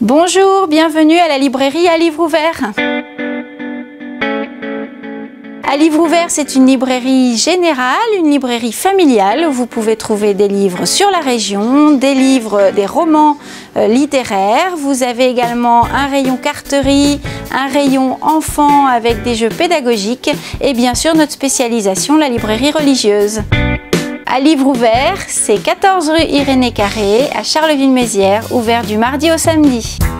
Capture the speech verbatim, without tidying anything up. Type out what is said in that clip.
Bonjour, bienvenue à la librairie à livre ouvert. À livre ouvert, c'est une librairie générale, une librairie familiale où vous pouvez trouver des livres sur la région, des livres, des romans euh, littéraires. Vous avez également un rayon carterie, un rayon enfants avec des jeux pédagogiques et bien sûr notre spécialisation, la librairie religieuse. À livre ouvert, c'est quatorze rue Irénée Carré à Charleville-Mézières, ouvert du mardi au samedi.